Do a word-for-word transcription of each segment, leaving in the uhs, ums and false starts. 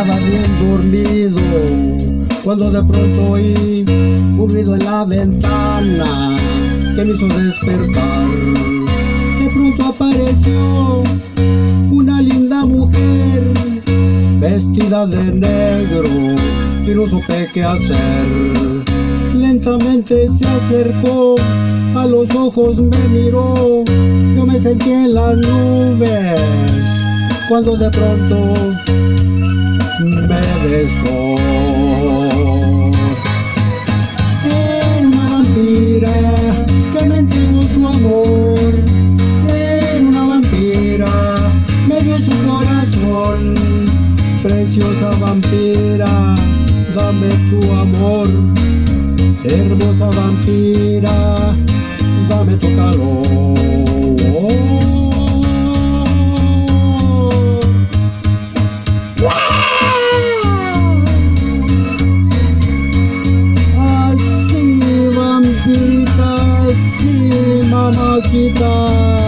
estaba bien dormido cuando de pronto oí un ruido en la ventana que me hizo despertar. De pronto apareció una linda mujer vestida de negro y no supe qué hacer. Lentamente se acercó, a los ojos me miró, yo me sentí en las nubes cuando de pronto me besó. Era una vampira que me entregó su amor. Era una vampira, me dio su corazón. Preciosa vampira, dame tu amor. Hermosa vampira, dame tu calor. Así, vampirita, así, mamacita.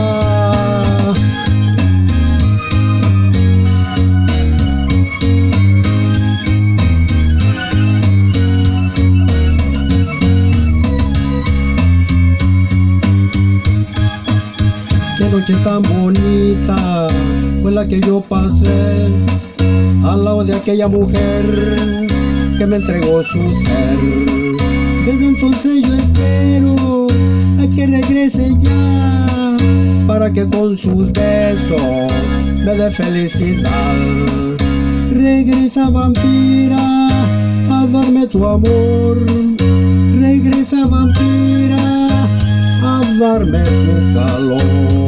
Qué noche tan bonita fue la que yo pasé al lado de aquella mujer que me entregó su ser. Desde entonces yo espero a que regrese ya, para que con sus besos me dé felicidad. Regresa vampira a darme tu amor. Regresa vampira a darme tu calor.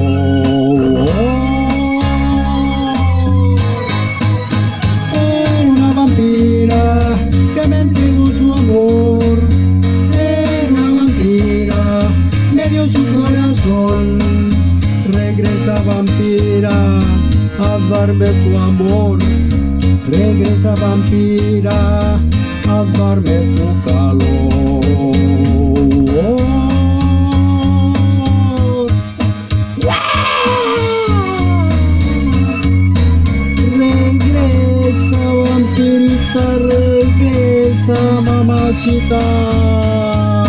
Era una vampira que me entregó su amor. Era una vampira, me dio su corazón. Regresa vampira a darme tu amor. Regresa vampira a darme tu calor. Regresa, vampirita, regresa, mamacita.